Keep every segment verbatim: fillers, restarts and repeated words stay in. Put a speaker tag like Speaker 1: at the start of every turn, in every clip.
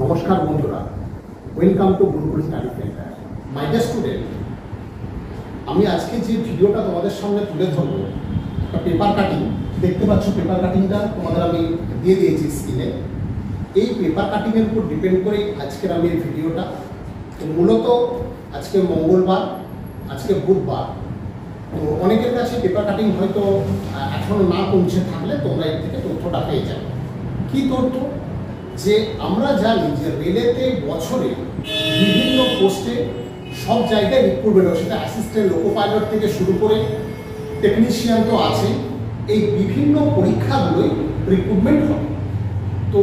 Speaker 1: নমস্কার বন্ধুরা, welcome to Gurukul study centre. My dear student, আমি আজকে যে ভিডিওটা তোমাদের সামনে তুলে ধরবো, একটা পেপার কাটিং দেখতে পাচ্ছ। পেপার কাটিংটা তোমাদের আমি দিয়ে দিয়েছি স্ক্রিনে। এই পেপার কাটিংয়ের উপর ডিপেন্ড করে আজকের আমি এই ভিডিওটা। তো মূলত আজকে মঙ্গলবার, আজকে বুধবার, তো অনেকের কাছে পেপার কাটিং হয়তো এখনো না পৌঁছে থাকলে তোমরা এর থেকে তথ্যটা পেয়ে যাবে। কী তথ্য? যে আমরা জানি যে রেলেতে বছরে বিভিন্ন পোস্টে সব জায়গায় রিক্রুটমেন্ট হয়, সেটা অ্যাসিস্ট্যান্ট লোকো পাইলট থেকে শুরু করে টেকনিশিয়ান তো আছে। এই বিভিন্ন পরীক্ষাগুলোই রিক্রুটমেন্ট হয়। তো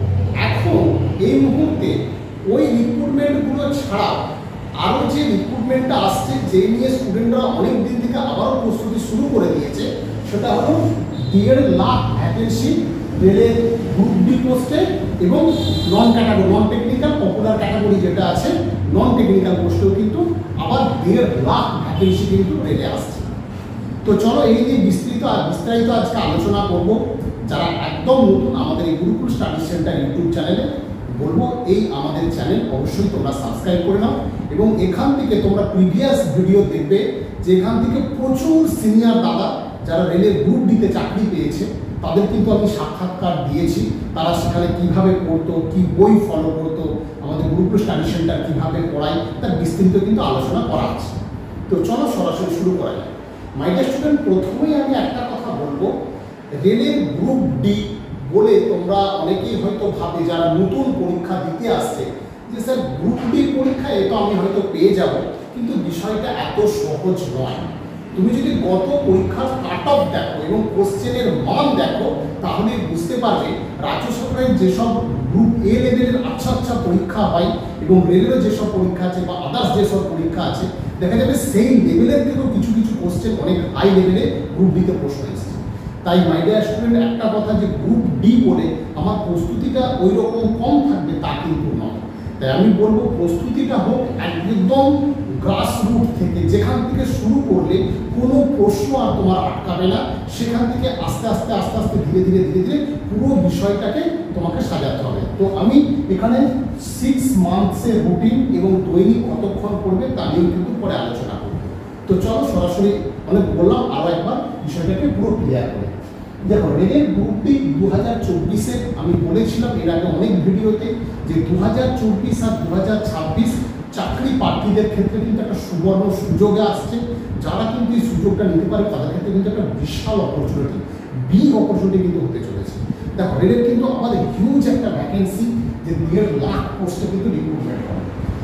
Speaker 1: এখন এই মুহূর্তে ওই রিক্রুটমেন্টগুলো ছাড়া আরও যে রিক্রুটমেন্টটা আসছে, যে নিয়ে স্টুডেন্টরা অনেক দিন থেকে আবারও প্রস্তুতি শুরু করে দিয়েছে, সেটা হলো দেড় লাখ ভ্যাকেন্সি রেলের গ্রুপ ডি পোস্টে এবং non category non technical popular category যেটা আছে নন টেকনিক্যাল পোস্টেও কিন্তু আবার দেড় লাখ ভ্যাকেন্সি কিন্তু রেলে আসছে। তো চলো এই নিয়ে বিস্তৃত আর বিস্তারিত আজকে আলোচনা করব। যারা একদম নতুন আমাদের এই গুরুকুল স্টাডি সেন্টার ইউটিউব চ্যানেলে, বলবো এই আমাদের চ্যানেল অবশ্যই তোমরা সাবস্ক্রাইব করে নাও এবং এখান থেকে তোমরা প্রিভিয়াস ভিডিও দেখবে, যেখান থেকে প্রচুর সিনিয়র দাদা যারা রেলের গ্রুপ ডিতে চাকরি পেয়েছে তাদের কিন্তু আমি সাক্ষাৎকার দিয়েছি। তারা সেখানে কীভাবে পড়তো, কী বই ফলো করতো, আমাদের গুরুকুল স্টাডি সেন্টার কীভাবে পড়ায়, তার বিস্তৃত কিন্তু আলোচনা করা আছে। তো চলো সরাসরি শুরু করা যায়। মাই ডিয়ার স্টুডেন্ট, প্রথমেই আমি একটা কথা বলবো, রেলের গ্রুপ ডি বলে তোমরা অনেকেই হয়তো ভাবে যারা নতুন পরীক্ষা দিতে আসছে যে স্যার গ্রুপ ডি পরীক্ষা এ তো আমি হয়তো পেয়ে যাব, কিন্তু বিষয়টা এত সহজ নয়। তুমি যদি গত পরীক্ষার কাট অফ দেখো এবং কোশ্চেনের মান দেখো, তাহলে বুঝতে পারবে রাজ্য সরকারের যেসব গ্রুপ এ লেভেলের আচ্ছা আচ্ছা পরীক্ষা হয় এবং রেলেরও যেসব পরীক্ষা আছে বা আদার্স যেসব পরীক্ষা আছে, দেখা যাবে সেই লেভেলের থেকেও কিছু কিছু কোশ্চেন অনেক হাই লেভেলে গ্রুপ ডিতে প্রশ্ন এসেছে। তাই মাই ডিয়ার স্টুডেন্ট, একটা কথা যে গ্রুপ ডি বলে আমার প্রস্তুতিটা ওই রকম কম থাকবে তা কিন্তু নয়। তাই আমি বলবো প্রস্তুতিটা হোক একদম গ্রাস রুট থেকে, যেখান থেকে শুরু করলে কোনো প্রশ্ন আর তোমার আটকাবে না। সেখান থেকে আস্তে আস্তে আস্তে আস্তে ধীরে ধীরে ধীরে ধীরে পুরো বিষয়টাকে তোমাকে সাজাতে হবে। তো আমি এখানে সিক্স মান্থসের রুটিন এবং দৈনিক কতক্ষণ পড়বে তা নিয়েও কিন্তু পরে আলোচনা করব। তো চলো সরাসরি, অনেক বললাম, আরও একবার বিষয়টাকে পুরো ক্লিয়ার করে। দেখো, রেলের গ্রুপ ডি দু হাজার চব্বিশে আমি বলেছিলাম এর আগে অনেক ভিডিওতে যে দু হাজার চব্বিশ আর দু হাজার ছাব্বিশ চাকরি প্রার্থীদের ক্ষেত্রে কিন্তু একটা সুবর্ণ সুযোগে আসছে। যারা কিন্তু এই সুযোগটা নিতে পারে তাদের ক্ষেত্রে কিন্তু একটা বিশাল অপরচুনিটি, বিগ অপরচুনিটি কিন্তু হতে চলেছে। দেখো, রেলের কিন্তু আমাদের হিউজ একটা ভ্যাকেন্সি, যে দেড় লাখ পোস্টে কিন্তু রিক্রুটমেন্ট হবে।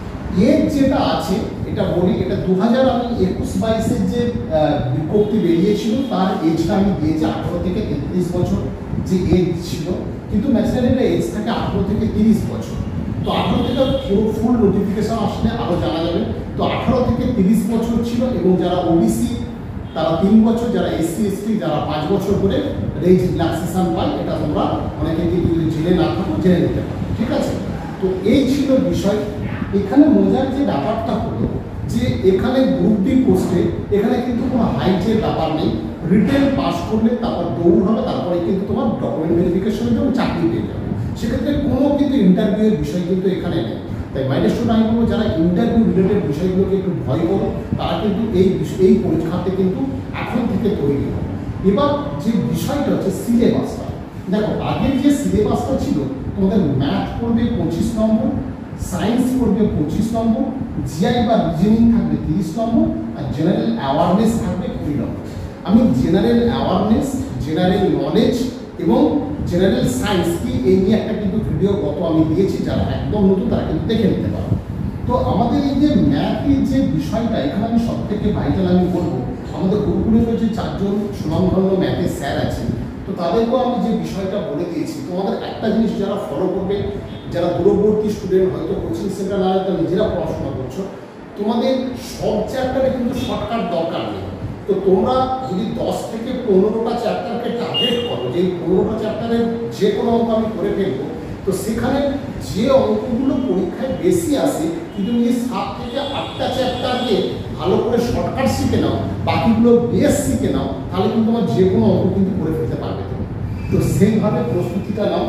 Speaker 1: এর যেটা আছে এটা বলি, এটা দু হাজার আমি একুশ বাইশের যে বিজ্ঞপ্তি বেরিয়েছিল তার এজটা আমি দিয়েছি আঠারো থেকে তেত্রিশ বছর যে এজ ছিল, কিন্তু ম্যাক্সিমাম এটা এজ থাকে আঠারো থেকে তিরিশ বছর। তো আঠারো থেকে পুরো ফুল নোটিফিকেশন আসলে আরও জানা যাবে। তো আঠারো থেকে তিরিশ বছর ছিল এবং যারা ওবিসি তারা তিন বছর, যারা এসসি এসটি যারা পাঁচ বছর করে রেঞ্জ রিল্যাক্সেশন পায়। এটা তোমরা অনেকে কিন্তু যদি জেনে না থাকো জেনে নিতে পারো, ঠিক আছে? তো এই ছিল বিষয়। এখানে মজার যে ব্যাপারটা হলো যে এখানে গ্রুপ ডি পোস্টে এখানে কিন্তু কোনো হাইটের ব্যাপার নেই। রিটেন পাস করলে তারপর দৌড় হবে, তারপরে কিন্তু তোমার ডকুমেন্ট ভেরিফিকেশনের জন্য চাকরি পেয়ে যাবে। সেক্ষেত্রে কোনো কিন্তু ইন্টারভিউয়ের বিষয় কিন্তু এখানে নেই। তাই মাইনাস টু আমি বলবো যারা ইন্টারভিউ রিলেটেড বিষয়গুলোকে একটু ভয় করো, তারা কিন্তু এই এই পরীক্ষাতে কিন্তু এখন থেকে তৈরি হবে। এবার যে বিষয়টা হচ্ছে সিলেবাসটা। দেখো, আগের যে সিলেবাসটা ছিল, তোমাদের ম্যাথ পড়বে পঁচিশ নম্বর, সায়েন্স পড়বে পঁচিশ নম্বর, জিআই বা রিজনিং থাকবে তিরিশ নম্বর, আর জেনারেল অ্যাওয়ারনেস থাকবে কুড়ি নম্বর। আমি জেনারেল অ্যাওয়ারনেস, জেনারেল নলেজ এবং জেনারেল সায়েন্স কি এই নিয়ে একটা কিন্তু ভিডিও গত আমি দিয়েছি, যারা একদম নতুন তারা কিন্তু দেখে নিতে পারো। তো আমাদের এই যে ম্যাথের যে বিষয়টা, এখানে আমি সব থেকে ভাইটাল আমি বলবো, আমাদের গুরুকুলের যে চারজন সুনামধন্য ম্যাথের স্যার আছেন, তো তাদেরকেও আমি যে বিষয়টা বলে দিয়েছি, তোমাদের একটা জিনিস যারা ফলো করবে, যারা দূরবর্তী স্টুডেন্ট হয়তো কোচিং সেন্টার না হয়তো নিজেরা পড়াশোনা করছো, তোমাদের সব চ্যাপ্টারে কিন্তু শর্টকাট দরকার নেই। তো তোমরা যদি দশ থেকে পনেরোটা চ্যাপ্টারকে টার্গেট করো, যে পনেরোটা চ্যাপ্টারের যে কোনো অঙ্ক আমি করে ফেলবো, তো সেখানে যে অঙ্কগুলো পরীক্ষায় বেশি আসে, কিন্তু তুমি সাত থেকে আটটা চ্যাপ্টারকে ভালো করে শর্টকাট শিখে নাও, বাকিগুলো বেস শিখে নাও, তাহলে কিন্তু তোমার যে কোনো অঙ্ক কিন্তু করে ফেলতে পারবে তুমি। তো সেইভাবে প্রস্তুতিটা নাও।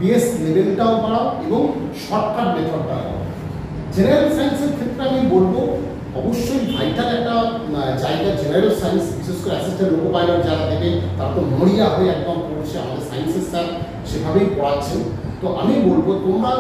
Speaker 1: বেস লেভেলটাও বাড়াও এবং শর্টকাট মেথডটাও বাড়াও। জেনারেল সায়েন্সের ক্ষেত্রে আমি বলবো অবশ্যই ভাইটাল একটা জায়গা জেনারেল সায়েন্স, বিশেষ করে অ্যাসিস্ট্যান্ট লোকো পাইলট যারা দেবে তারা তো মরিয়া হয়ে একদম পড়ছে, আমাদের সায়েন্সের স্যার সেভাবেই পড়াচ্ছেন। তো আমি বলবো তোমরা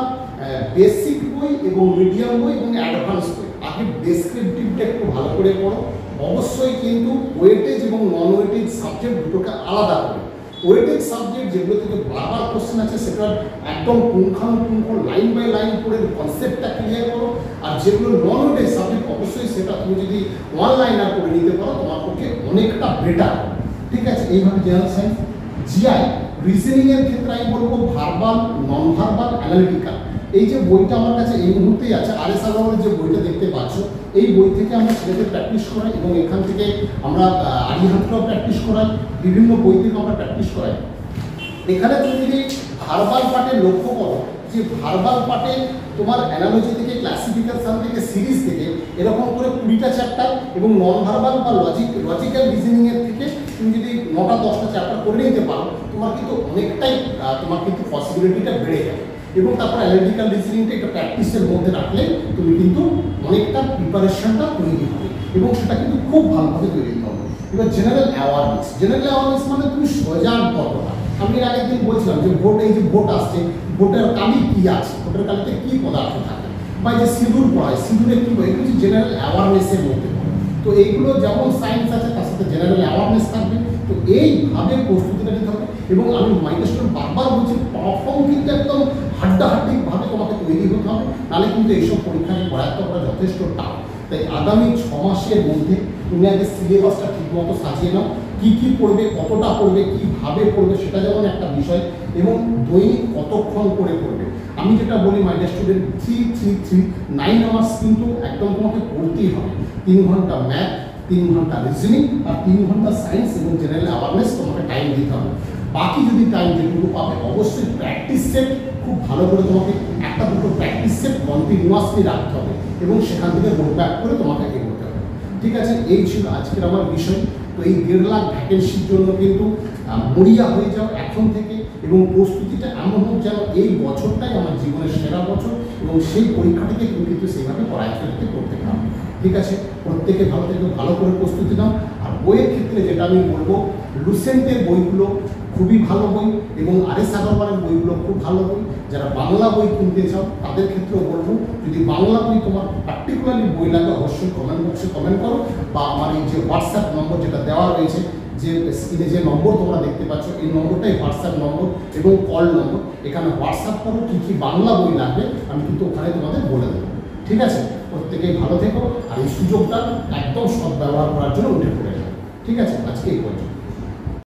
Speaker 1: বেসিক বই এবং মিডিয়াম বই এবং অ্যাডভান্স বই আগে ডেসক্রিপটিভটা একটু ভালো করে পড়ো। অবশ্যই কিন্তু ওয়েটেজ এবং নন ওয়েটেজ সাবজেক্ট দুটোকে আলাদা করো। ওয়েটেজ সাবজেক্ট যেগুলো থেকে বারবার কোশ্চেন আছে সেটা একদম পুঙ্খানুপুঙ্খ লাইন বাই লাইন করে কনসেপ্টটা ক্লিয়ার করো। আর যেগুলো নন ওয়েটেজ সাবজেক্ট অবশ্যই সেটা তুমি যদি ওয়ান লাইনার করে নিতে পারো তোমার পক্ষে অনেকটা বেটার। ঠিক আছে, এইভাবে জেনারেল সায়েন্স। জিআই রিজনিং এর ক্ষেত্রে আমি বলবো ভার্বাল, নন ভার্বাল, অ্যানালিটিক্যাল। এই যে বইটা আমার কাছে এই মুহূর্তেই আছে, আর এস আগরওয়ালের যে বইটা দেখতে পাচ্ছ, এই বই থেকে আমরা ছেলেদের প্র্যাকটিস করাই এবং এখান থেকে আমরা আরিহান্তরাও প্র্যাকটিস করাই, বিভিন্ন বই থেকে আমরা প্র্যাকটিস করাই। এখানে তুমি যদি ভার্বাল পার্টে লক্ষ্য করো যে ভার্বাল পার্টে তোমার অ্যানালজি থেকে, ক্লাসিফিকেশন থেকে, সিরিজ থেকে এরকম করে কুড়িটা চ্যাপ্টার এবং নন ভার্বাল বা লজিক লজিক্যাল রিজনিং এর থেকে তুমি যদি নটা দশটা চ্যাপ্টার করে নিতে পারো তোমার কিন্তু অনেকটাই তোমার কিন্তু পসিবিলিটিটা বেড়ে যাবে। এবং তারপর অ্যানালিটিক্যাল রিজনিংটা একটা প্র্যাকটিসের মধ্যে রাখলে তুমি কিন্তু অনেকটা প্রিপারেশনটা তৈরি হবে এবং সেটা কিন্তু খুব ভালোভাবে তৈরি হবে। এবার জেনারেল অ্যাওয়ারনেস, জেনারেল অ্যাওয়ারনেস মানে তুমি সজাগ কতটা। আমি এর আগের দিন বলছিলাম যে ভোট, এই যে ভোট আসছে, ভোটের কালি কী আছে, ভোটের কালিতে কী পদার্থ থাকে, বা যে সিঁদুর পড়ায়, সিঁদুরে কী বলে, এগুলো হচ্ছে জেনারেল অ্যাওয়ারনেসের মধ্যে পড়ে। তো এইগুলো যেমন সায়েন্স আছে তার সাথে জেনারেল অ্যাওয়ারনেস থাকবে। তো এইভাবে প্রস্তুতিটা নিতে হবে এবং আমি মাইন্ডেস্টোর বারবার বলছি পারফর্ম কিন্তু একদম হাড্ডাহাড্ডিভাবে তোমাকে তৈরি হতে হবে, নাহলে কিন্তু এইসব পরীক্ষাকে করায়ত্ত করা যথেষ্ট টাফ। তাই আগামী ছ মাসের মধ্যে তুমি আগে সিলেবাসটা ঠিকমতো সাজিয়ে নাও, কী কী পড়বে, কতটা পড়বে, কীভাবে পড়বে সেটা যেমন একটা বিষয়, এবং দৈনিক কতক্ষণ করে পড়বে। আমি যেটা বলি my student, three three three nine hours কিন্তু একদম তোমাকে পড়তেই হবে। তিন ঘন্টা ম্যাথ, তিন ঘন্টা রিজনিং আর তিন ঘন্টা সায়েন্স এবং জেনারেল অ্যাওয়ারনেস তোমাকে টাইম দিতে হবে। বাকি যদি টাইম যেটুকু পাবে অবশ্যই প্র্যাকটিস সেট খুব ভালো করে তোমাকে একটা দুটো প্র্যাকটিস সেট কন্টিনিউয়াসলি রাখতে হবে এবং সেখান থেকে রোড ব্যাক করে তোমাকে এগোতে হবে। ঠিক আছে, এই ছিল আজকের আমার বিষয়। তো এই দেড় লাখ ভ্যাকেন্সির জন্য কিন্তু মরিয়া হয়ে যাও এখন থেকে এবং প্রস্তুতিটা এমন হোক যেন এই বছরটাই আমার জীবনের সেরা বছর এবং সেই পরীক্ষাটিকে তুমি কিন্তু সেইভাবে পড়াশোনাতে করতে পারো। ঠিক আছে, প্রত্যেকে ভালো থেকে ভালো করে প্রস্তুতি নাও। আর বইয়ের ক্ষেত্রে যেটা আমি বলবো, লুসেন্টের বইগুলো খুবই ভালো বই এবং আর এস আগরওয়ালের বইগুলো খুব ভালো বই। যারা বাংলা বই কিনতে চাও তাদের ক্ষেত্রেও বলবো, যদি বাংলা বই তোমার পার্টিকুলারলি বই লাগে অবশ্যই কমেন্ট বক্সে কমেন্ট করো, বা আমার এই যে হোয়াটসঅ্যাপ নম্বর যেটা দেওয়া রয়েছে, যে স্ক্রিনে যে নম্বর তোমরা দেখতে পাচ্ছ এই নম্বরটাই হোয়াটসঅ্যাপ নম্বর এবং কল নম্বর, এখানে হোয়াটসঅ্যাপ করো কী কী বাংলা বই লাগবে আমি কিন্তু ওখানে তোমাদের বলে দেবো। ঠিক আছে, প্রত্যেকেই ভালো থেকো আর এই সুযোগটা একদম সদ্ব্যবহার করার জন্য উঠে পড়ে যাও। ঠিক আছে, আজকে এই পর্যন্ত।